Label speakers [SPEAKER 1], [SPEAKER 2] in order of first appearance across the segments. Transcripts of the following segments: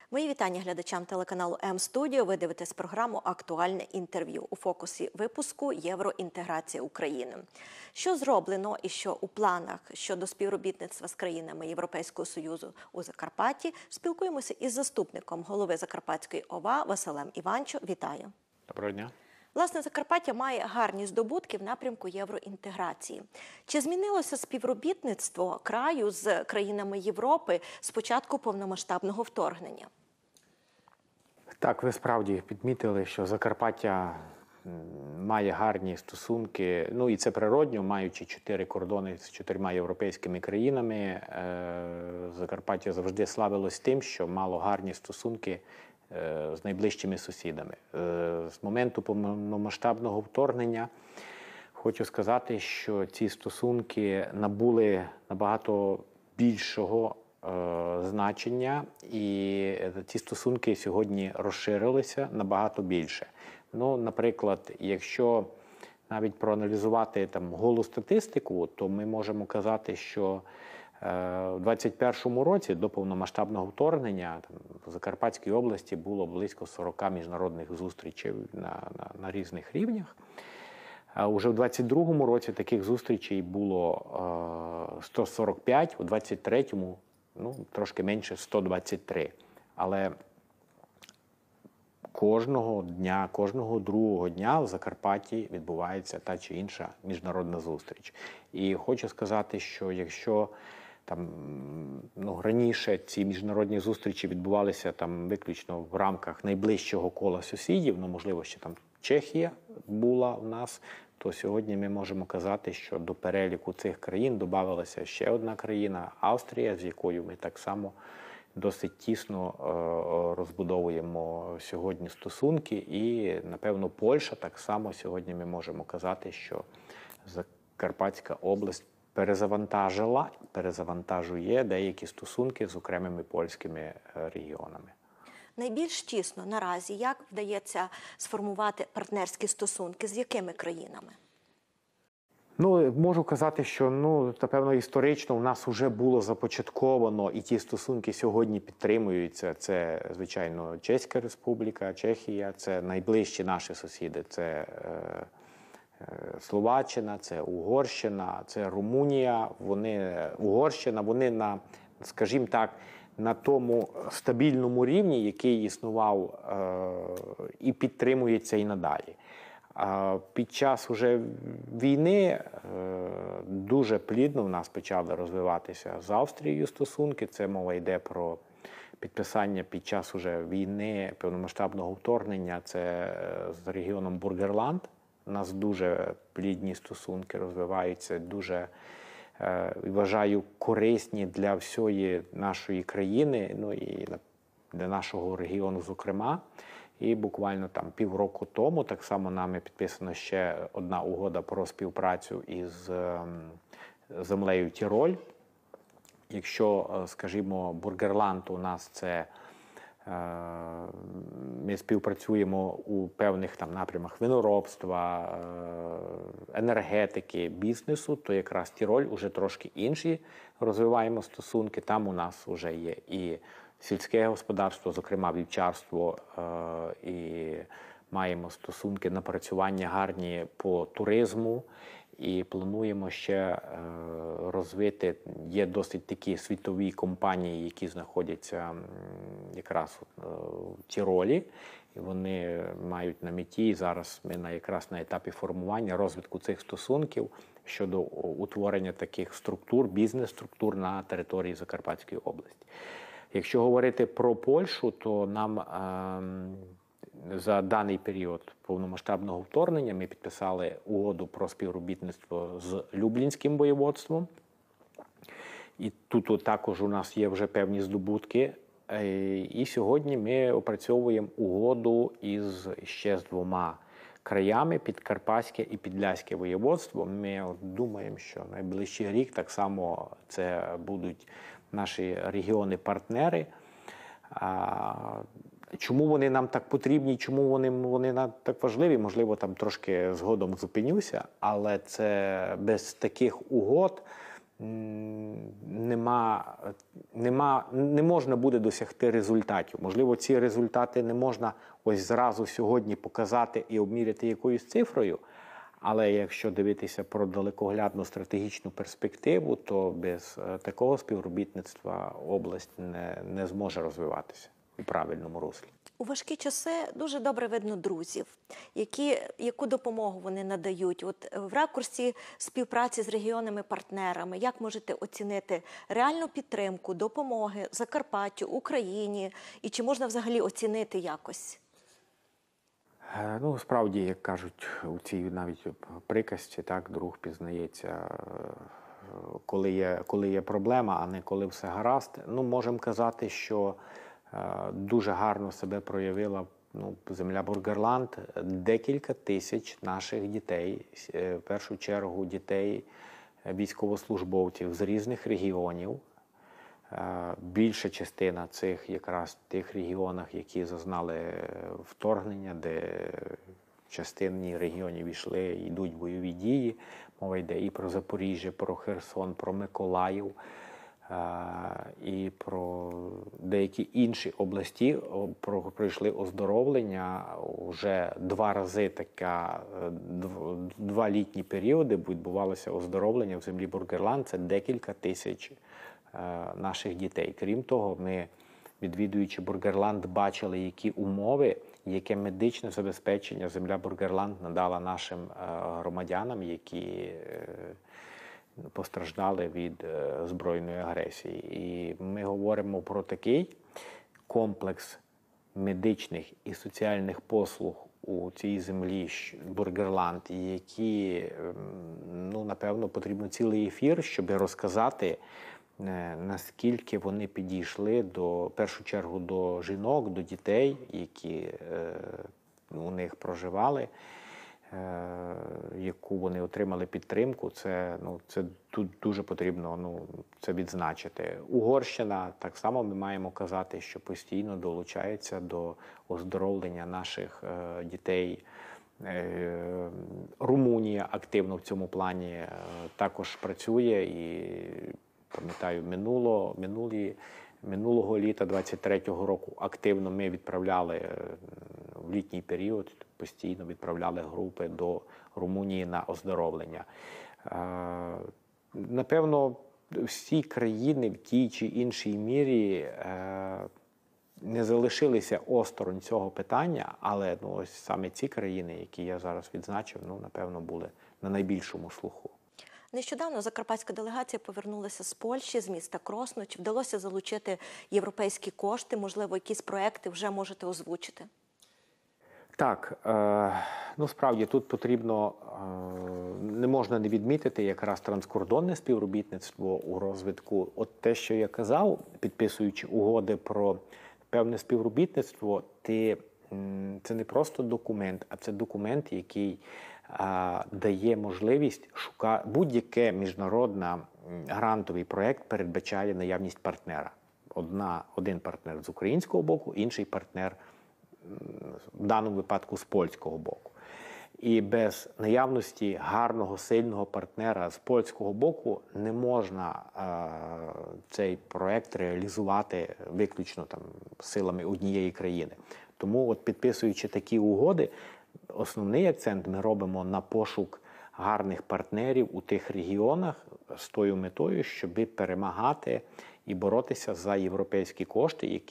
[SPEAKER 1] Мої вітання глядачам телеканалу М-студіо. Ви дивитесь програму «Актуальне інтерв'ю». У фокусі випуску «Євроінтеграція України». Що зроблено і що у планах щодо співробітництва з країнами Європейського Союзу у Закарпатті, спілкуємося із заступником голови Закарпатської ОВА Василем Іванчо. Вітаю.
[SPEAKER 2] Доброго дня.
[SPEAKER 1] Власне, Закарпаття має гарні здобутки в напрямку євроінтеграції. Чи змінилося співробітництво краю з країнами Європи з початку повномасштабного вторгнення?
[SPEAKER 2] Так, ви справді підмітили, що Закарпаття має гарні стосунки, ну і це природньо, маючи 4 кордони з 4 європейськими країнами. Закарпаття завжди славилось тим, що мало гарні стосунки з найближчими сусідами. З моменту повномасштабного вторгнення хочу сказати, що ці стосунки набули набагато більшого значення, і ці стосунки сьогодні розширилися набагато більше. Ну, наприклад, якщо навіть проаналізувати голу статистику, то ми можемо казати, що в 2021 році до повномасштабного вторгнення в Закарпатській області було близько 40 міжнародних зустрічей на різних рівнях. А уже в 2022 році таких зустрічей було 145, у 2023 трошки менше 123. Але кожного дня, кожного другого дня в Закарпатті відбувається та чи інша міжнародна зустріч. І хочу сказати, що якщо раніше ці міжнародні зустрічі відбувалися виключно в рамках найближчого кола сусідів, можливо, ще Чехія була в нас, то сьогодні ми можемо казати, що до переліку цих країн додавалася ще одна країна – Австрія, з якою ми так само досить тісно розбудовуємо сьогодні стосунки. І, напевно, Польща так само сьогодні ми можемо казати, що Закарпатська область перезавантажує деякі стосунки з окремими польськими регіонами. Найбільш тісно наразі як вдається сформувати партнерські стосунки, з якими країнами? Можу казати, що, напевно, історично у нас вже було започатковано, і ті стосунки сьогодні підтримуються. Це, звичайно, Чеська Республіка, Чехія, це найближчі наші сусіди, це Словаччина, це Угорщина, це Румунія. Угорщина, вони скажімо так, на тому стабільному рівні, який існував і підтримується і надалі. Під час уже війни дуже плідно в нас почали розвиватися з Австрією стосунки. Це мова йде про підписання під час уже війни, повномасштабного вторгнення. Це з регіоном Бургерланд. У нас дуже плідні стосунки розвиваються, дуже, вважаю, корисні для всієї нашої країни, і для нашого регіону зокрема. І буквально півроку тому так само нами підписана ще одна угода про співпрацю із землею Тіроль. Якщо, скажімо, Бургерланд у нас це, ми співпрацюємо у певних напрямах виноробства, енергетики, бізнесу, то якраз Тіроль уже трошки інші розвиваємо стосунки. Там у нас вже є і сільське господарство, зокрема вівчарство, і маємо стосунки, напрацювання гарні по туризму, і плануємо ще розвити. Є досить такі світові компанії, які знаходяться якраз в Тіролі, і вони мають на меті, і зараз ми якраз на етапі формування, розвитку цих стосунків щодо утворення таких структур, бізнес-структур на території Закарпатської області. Якщо говорити про Польщу, то нам за даний період повномасштабного вторгнення ми підписали угоду про співробітництво з Люблінським воєводством. І тут також у нас є вже певні здобутки. І сьогодні ми опрацьовуємо угоду ще з 2 краями – Підкарпатське і Підляське воєводство. Ми думаємо, що найближчий рік так само це будуть наші регіони-партнери. Чому вони нам так потрібні, чому вони нам так важливі, можливо, трошки згодом зупинюся, але це без таких угод не можна буде досягти результатів. Можливо, ці результати не можна ось зразу сьогодні показати і обміряти якоюсь цифрою, але якщо дивитися про далекоглядну стратегічну перспективу, то без такого співробітництва область не зможе розвиватися у правильному руслі.
[SPEAKER 1] У важкі часи дуже добре видно друзів, яку допомогу вони надають. От в ракурсі співпраці з регіонами-партнерами, як можете оцінити реальну підтримку, допомоги Закарпаттю, Україні, і чи можна взагалі оцінити якось?
[SPEAKER 2] Ну, справді, як кажуть у цій навіть приказці, так, друг пізнається, коли є проблема, а не коли все гаразд. Ну, можемо казати, що дуже гарно себе проявила земля Бургерланд. Декілька тисяч наших дітей, в першу чергу дітей військовослужбовців з різних регіонів. Більша частина цих якраз в тих регіонах, які зазнали вторгнення, де в частині регіонів йдуть бойові дії. Мова йде і про Запоріжжя, про Херсон, про Миколаїв, і про деякі інші області пройшли оздоровлення. Вже 2 рази два літні періоди відбувалося оздоровлення в землі Бургерланд. Це декілька тисяч наших дітей. Крім того, ми, відвідуючи Бургерланд, бачили, які умови, яке медичне забезпечення земля Бургерланд надала нашим громадянам, які постраждали від збройної агресії. І ми говоримо про такий комплекс медичних і соціальних послуг у цій землі Бургерланд, які, напевно, потрібно цілий ефір, щоб розказати, наскільки вони підійшли в першу чергу до жінок, до дітей, які у них проживали, яку вони отримали підтримку. Це тут дуже потрібно це відзначити. Угорщина, так само ми маємо казати, що постійно долучається до оздоровлення наших дітей. Румунія активно в цьому плані також працює і, пам'ятаю, минулого літа 23-го року активно ми відправляли в літній період, постійно відправляли групи до Румунії на оздоровлення. Напевно, всі країни в тій чи іншій мірі не залишилися осторонь цього питання, але ось саме ці країни, які я зараз відзначив, напевно, були на найбільшому слуху.
[SPEAKER 1] Нещодавно закарпатська делегація повернулася з Польщі, з міста Кросно. Чи вдалося залучити європейські кошти? Можливо, якісь проекти вже можете озвучити?
[SPEAKER 2] Так, справді тут потрібно, не можна не відмітити якраз транскордонне співробітництво у розвитку. От те, що я казав, підписуючи угоди про певне співробітництво, це не просто документ, а це документ, який дає можливість шукати будь-який міжнародний грантовий проєкт передбачає наявність партнера. Один партнер з українського боку, інший партнер в даному випадку з польського боку. І без наявності гарного, сильного партнера з польського боку не можна цей проєкт реалізувати виключно силами однієї країни. Тому, підписуючи такі угоди, основний акцент ми робимо на пошук гарних партнерів у тих регіонах з тою метою, щоб перемагати і боротися за європейські кошти,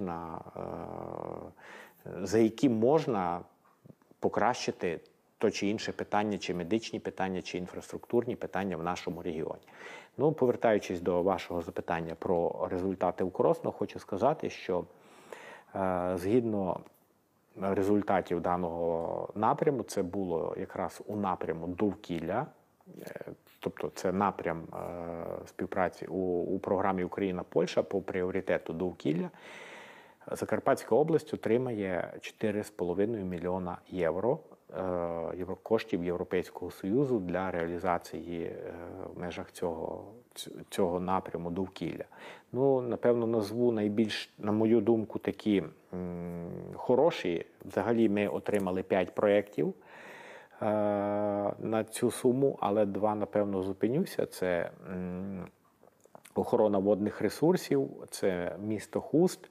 [SPEAKER 2] за які можна покращити то чи інше питання, чи медичні питання, чи інфраструктурні питання в нашому регіоні. Повертаючись до вашого запитання про результати у Кросно, хочу сказати, що згідно результатів даного напряму, це було якраз у напряму довкілля, тобто це напрям співпраці у програмі Україна-Польща по пріоритету довкілля. Закарпатська область отримає 4,5 мільйона євро коштів Європейського Союзу для реалізації в межах цього напряму довкілля. Напевно, назву найбільш, на мою думку, такі хороші. Взагалі ми отримали 5 проєктів на цю суму, але два, напевно, зупинюся. Це охорона водних ресурсів, це місто Хуст.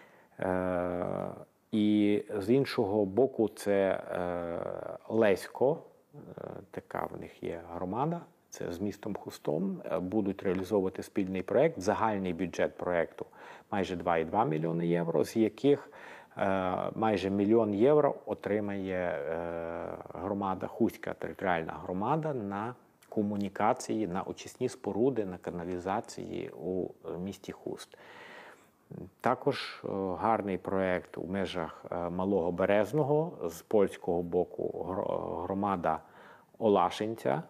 [SPEAKER 2] І з іншого боку, це Лесько, така в них є громада, це з містом Хустом, будуть реалізовувати спільний проєкт. Загальний бюджет проєкту майже 2,2 мільйони євро, з яких майже 1 мільйон євро отримає громада, Хуська територіальна громада на комунікації, на очисні споруди, на каналізації у місті Хуст. Також гарний проєкт у межах Малого Березного, з польського боку громада Олашинця.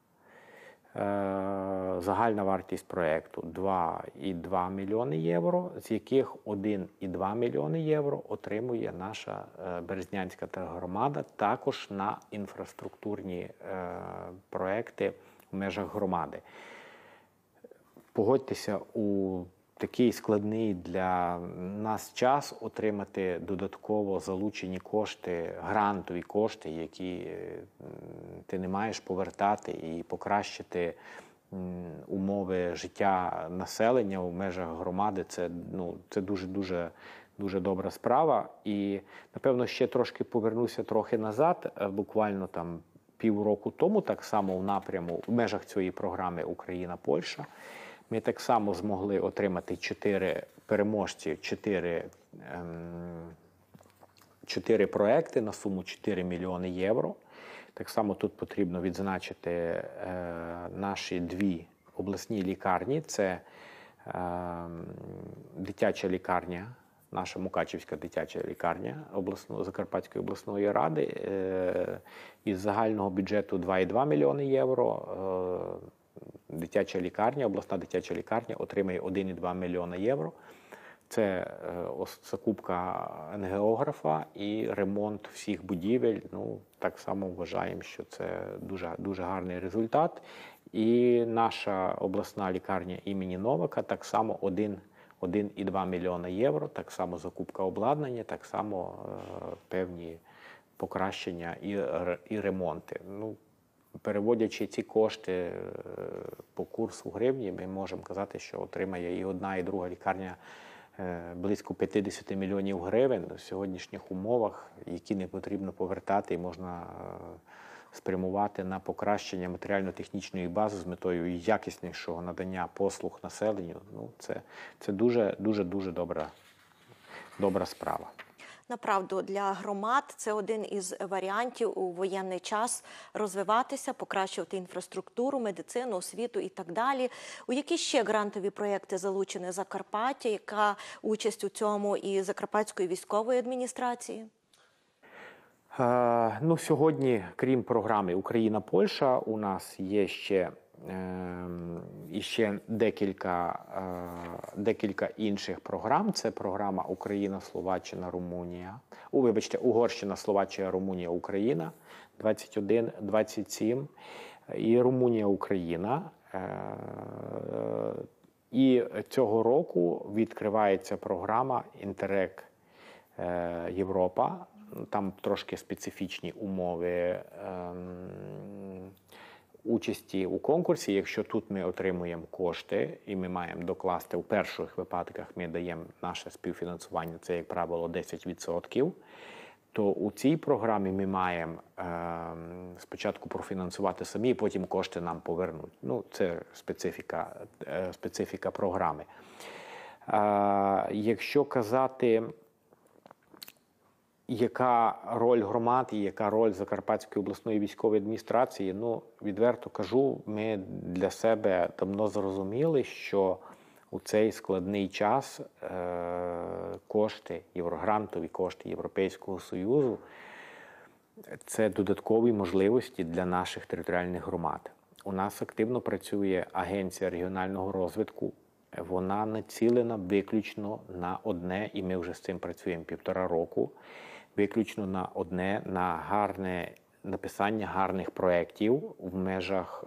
[SPEAKER 2] Загальна вартість проєкту 2,2 мільйони євро, з яких 1,2 мільйони євро отримує наша Березнянська громада, також на інфраструктурні проєкти в межах громади. Погодьтеся, у такий складний для нас час отримати додатково залучені кошти, грантові кошти, які ти не маєш повертати, і покращити умови життя населення у межах громади. Це дуже добра справа. І, напевно, ще трошки повернуся трохи назад, буквально там півроку тому, так само в межах цієї програми Україна-Польща, ми так само змогли отримати 4 переможці, 4 проекти на суму 4 мільйони євро. Так само тут потрібно відзначити наші 2 обласні лікарні. Це дитяча лікарня, наша Мукачівська дитяча лікарня Закарпатської обласної ради. Із загального бюджету 2,2 мільйони євро. Дитяча лікарня, обласна дитяча лікарня отримає 1,2 мільйона євро. Це закупка ангіографа і ремонт всіх будівель. Так само вважаємо, що це дуже гарний результат. І наша обласна лікарня імені Новака так само 1,2 мільйона євро, так само закупка обладнання, так само певні покращення і ремонти. Переводячи ці кошти по курсу гривні, ми можемо казати, що отримає і одна, і друга лікарня близько 50 мільйонів гривень в сьогоднішніх умовах, які не потрібно повертати і можна спрямувати на покращення матеріально-технічної бази з метою якіснішого надання послуг населенню. Це дуже добра справа.
[SPEAKER 1] Направду, для громад це один із варіантів у воєнний час розвиватися, покращувати інфраструктуру, медицину, освіту і так далі. У які ще грантові проєкти залучені Закарпаття? Яка участь у цьому і Закарпатської військової адміністрації?
[SPEAKER 2] Сьогодні, крім програми Україна-Польща, у нас є ще декілька інших програм. Це програма Україна, Словаччина, Румунія. Угорщина, Словаччина, Румунія, Україна 21-27 і Румунія, Україна. І цього року відкривається програма Інтерек Європа. Там трошки специфічні умови участі у конкурсі. Якщо тут ми отримуємо кошти і ми маємо докласти, у перших випадках ми даємо наше співфінансування, це, як правило, 10%, то у цій програмі ми маємо спочатку профінансувати самі, і потім кошти нам повернуть. Це специфіка програми. Якщо казати, яка роль громад і яка роль Закарпатської обласної військової адміністрації, відверто кажу, ми для себе давно зрозуміли, що у цей складний час кошти, єврогрантові кошти Європейського Союзу – це додаткові можливості для наших територіальних громад. У нас активно працює Агенція регіонального розвитку. Вона націлена виключно на одне, і ми вже з цим працюємо 1,5 року, виключно на гарне написання гарних проєктів в межах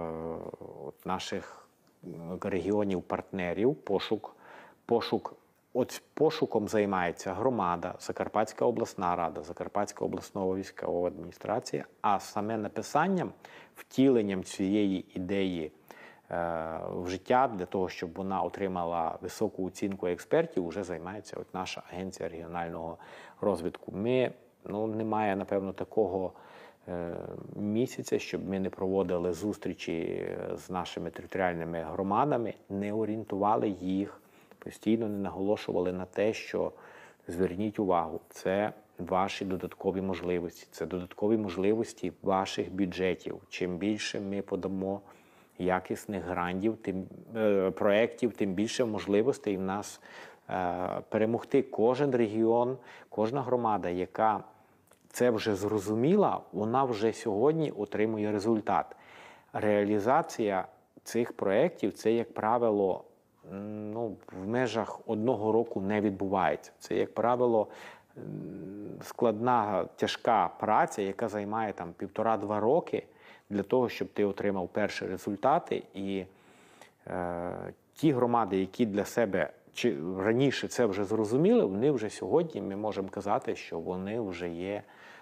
[SPEAKER 2] наших регіонів-партнерів, пошук от пошуком займається громада, Закарпатська обласна рада, Закарпатська обласна військова адміністрація, а саме написанням, втіленням цієї ідеї в життя для того, щоб вона отримала високу оцінку експертів, вже займається от наша Агенція регіонального розвитку. Немає, напевно, такого місяця, щоб ми не проводили зустрічі з нашими територіальними громадами, не орієнтували їх, постійно не наголошували на те, що зверніть увагу, це ваші додаткові можливості, це додаткові можливості ваших бюджетів. Чим більше ми подамо якісних грантів, проєктів, тим більше можливостей в нас перемогти. Кожен регіон, кожна громада, яка це вже зрозуміла, вона вже сьогодні отримує результат. Реалізація цих проєктів, це, як правило, в межах одного року не відбувається. Це, як правило, складна, тяжка праця, яка займає там 1,5-2 роки для того, щоб ти отримав перші результати. І ті громади, які для себе чи раніше це вже зрозуміли, вони вже сьогодні, ми можемо казати, що вони вже є,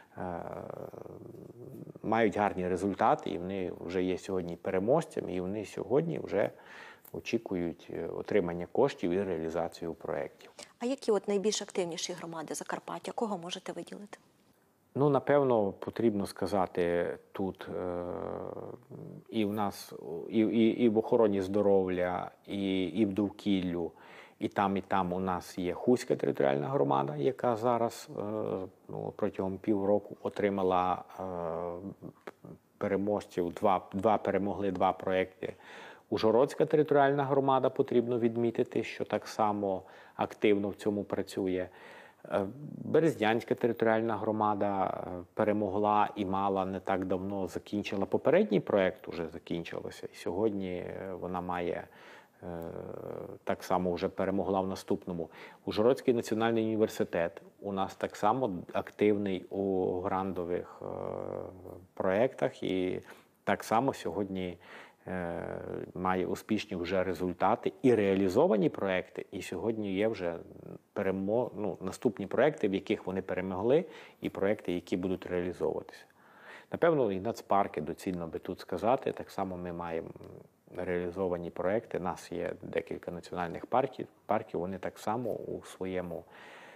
[SPEAKER 2] мають гарні результати, і вони вже є сьогодні переможцями, і вони сьогодні вже очікують отримання коштів і реалізацію проєктів.
[SPEAKER 1] А які от найбільш активніші громади Закарпаття? Кого можете виділити?
[SPEAKER 2] Напевно, потрібно сказати тут і в нас, і в охороні здоров'я, і в довкіллю, і там у нас є Хуська територіальна громада, яка зараз протягом півроку отримала переможців, перемогли два проєкти. Ужгородська територіальна громада, потрібно відмітити, що так само активно в цьому працює. Березнянська територіальна громада перемогла і мала не так давно, закінчила попередній проєкт, уже закінчилося. І сьогодні вона має, так само вже перемогла в наступному. Ужгородський національний університет у нас так само активний у грантових проєктах і так само сьогодні має успішні вже результати і реалізовані проекти, і сьогодні є вже наступні проекти, в яких вони перемогли, і проекти, які будуть реалізовуватися. Напевно, і нацпарки доцільно би тут сказати. Так само ми маємо реалізовані проекти. У нас є декілька національних парків, вони так само у своєму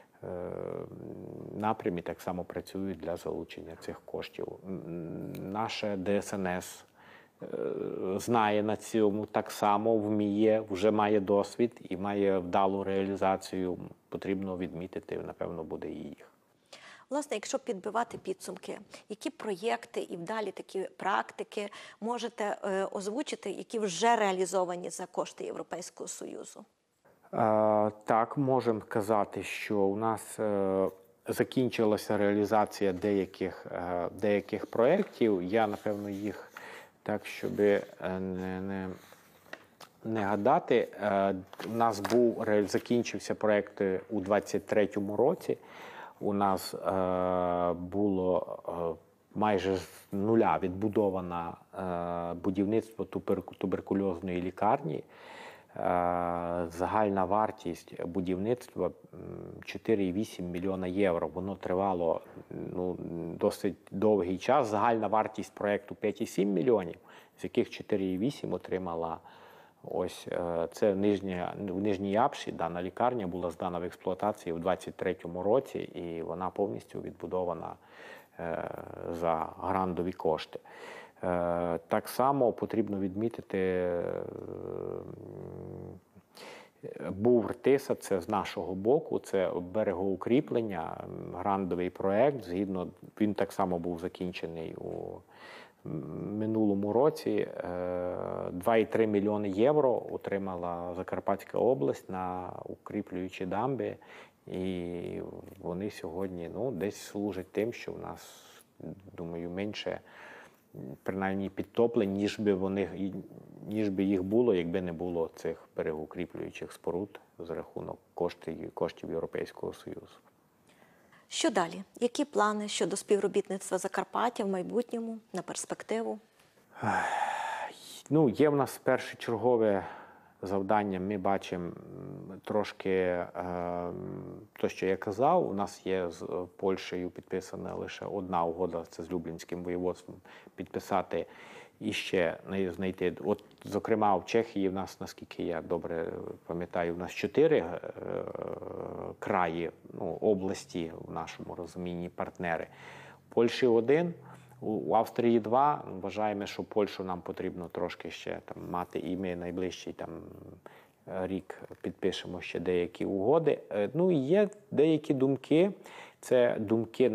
[SPEAKER 2] напрямі так само працюють для залучення цих коштів. Наше ДСНС знає на цьому, так само вміє, вже має досвід і має вдалу реалізацію. Потрібно відмітити, напевно, буде і їх.
[SPEAKER 1] Власне, якщо підбивати підсумки, які проєкти і вдалі такі практики можете озвучити, які вже реалізовані за кошти Європейського Союзу?
[SPEAKER 2] Так, можемо казати, що у нас закінчилася реалізація деяких проєктів. Я, напевно, їх так, щоб не гадати. У нас закінчився проєкт у 23-му році. У нас було майже з нуля відбудовано будівництво туберкульозної лікарні. Загальна вартість будівництва 4,8 мільйона євро. Воно тривало досить довгий час. Загальна вартість проєкту 5,7 мільйонів, з яких 4,8 отримала це в Нижній Апші. Дана лікарня була здана в експлуатацію в 23-му році, і вона повністю відбудована за грантові кошти. Так само потрібно відмітити, був РТИСа, це з нашого боку, це берегоукріплення, грантовий проєкт. Він так само був закінчений у минулому році. 2,3 мільйони євро отримала Закарпатська область на укріплюючі дамби. І вони сьогодні десь служать тим, що в нас, думаю, менше принаймні підтоплень, ніж би їх було, якби не було цих берегоукріплюючих споруд за рахунок коштів Європейського Союзу.
[SPEAKER 1] Що далі? Які плани щодо співробітництва Закарпаття в майбутньому, на перспективу?
[SPEAKER 2] Є в нас першочергове завданням ми бачимо трошки те, що я казав. У нас є з Польщею підписана лише одна угода, це з Люблінським воєводством, підписати і ще знайти. От, зокрема, в Чехії в нас, наскільки я добре пам'ятаю, в нас 4 краї, області в нашому розумінні партнери. В Польщі 1, у Австрії 2. Вважаємо, що Польщу нам потрібно трошки ще мати, і ми найближчий рік підпишемо ще деякі угоди. Ну і є деякі думки, це думки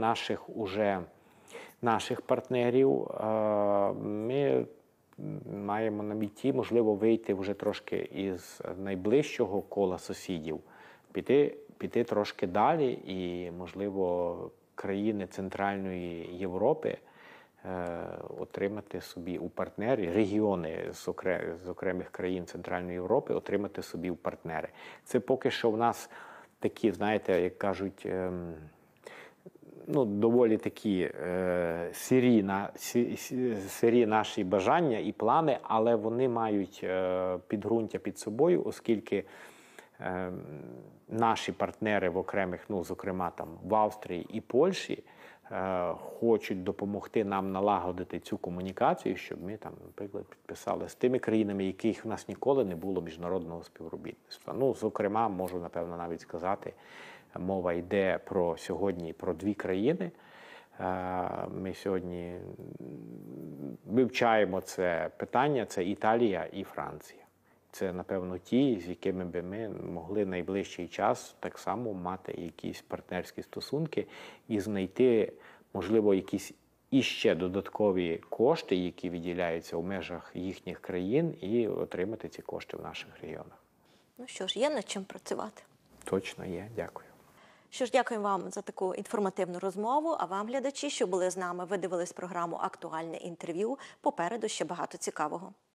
[SPEAKER 2] наших партнерів. Ми маємо на меті, можливо, вийти вже трошки із найближчого кола сусідів, піти трошки далі і, можливо, країни Центральної Європи отримати собі у партнері, регіони з окремих країн Центральної Європи отримати собі у партнери. Це поки що в нас такі, знаєте, як кажуть, доволі такі сирі наші бажання і плани, але вони мають підґрунтя під собою, оскільки наші партнери в окремих, зокрема в Австрії і Польщі, хочуть допомогти нам налагодити цю комунікацію, щоб ми наприклад, підписали з тими країнами, яких в нас ніколи не було міжнародного співробітництва. Зокрема, можу, напевно, навіть сказати, мова йде сьогодні про 2 країни. Ми сьогодні вивчаємо це питання, це Італія і Франція. Це, напевно, ті, з якими би ми могли найближчий час так само мати якісь партнерські стосунки і знайти, можливо, якісь іще додаткові кошти, які виділяються в межах їхніх країн, і отримати ці кошти в наших регіонах.
[SPEAKER 1] Ну що ж, є над чим працювати.
[SPEAKER 2] Точно є. Дякую.
[SPEAKER 1] Що ж, дякуємо вам за таку інформативну розмову, а вам, глядачі, що були з нами, ви дивились програму «Актуальне інтерв'ю». Попереду ще багато цікавого.